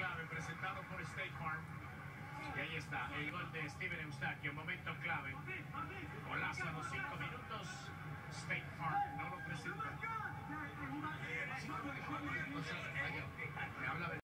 clave presentado por State Farm. Y ahí está, el gol de Steven Eustaquio, momento clave.